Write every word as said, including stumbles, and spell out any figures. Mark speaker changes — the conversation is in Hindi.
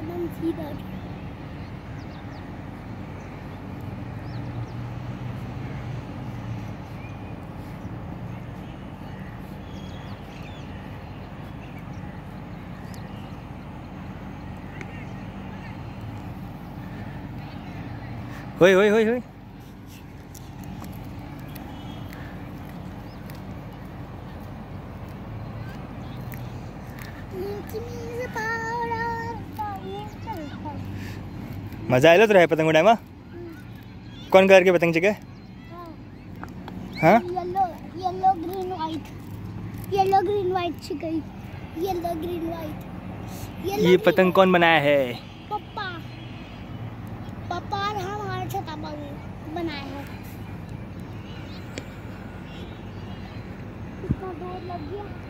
Speaker 1: एकदम सीधा।
Speaker 2: होय होय होय होय। मजा आयला तुला पतंग उडाय मग? कौन कलर की पतंग चाहिए? हाँ?
Speaker 1: Yellow yellow green white yellow green white चाहिए। Yellow green white.
Speaker 2: ये पतंग कौन बनाया है?
Speaker 1: पापा पापा और हमारे छोटा बाबू बनाया है। कितना दूर लग गया।